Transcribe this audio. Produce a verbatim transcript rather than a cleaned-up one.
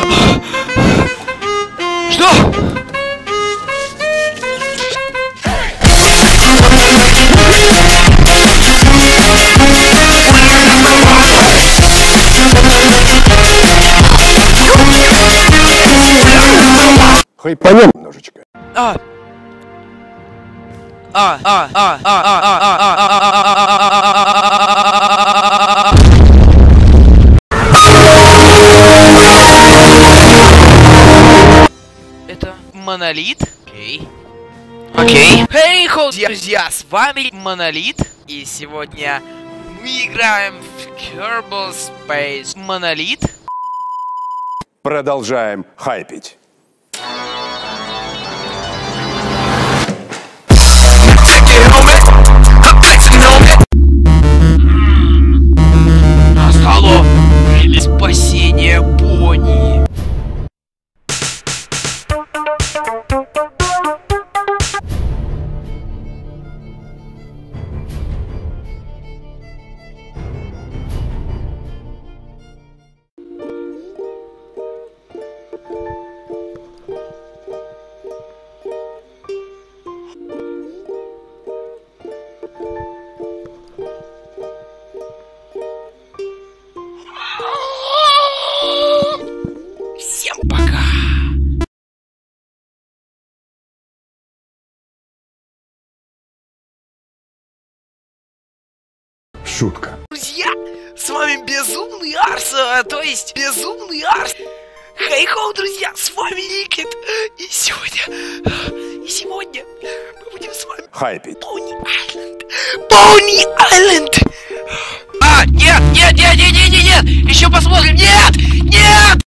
Что? Хайпанем немножечко. А. А, а, а, а, а, а, а, это Монолит? Окей. Окей. Эй, друзья, с вами Монолит. И сегодня мы играем в Kerbal Space Монолит. Продолжаем хайпить. Настало время спасения Бонни. Всем пока! Шутка. Друзья, с вами Безумный Арс, а, то есть Безумный Арс. Хей-хоу, друзья, с вами Ликвид. И сегодня, и сегодня мы будем с вами Хайпить. Пони Айленд. Пони Айленд! А, нет, нет, нет, нет, нет, нет, нет! Еще посмотрим! Нет! Нет!